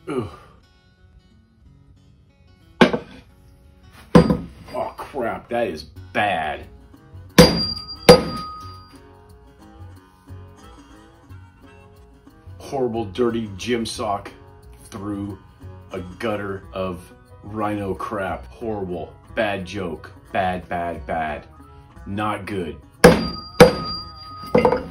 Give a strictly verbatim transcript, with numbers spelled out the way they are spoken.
Ugh. Oh crap, that is bad. Horrible, dirty gym sock through a gutter of rhino crap. Horrible. Bad joke. Bad, bad, bad. Not good.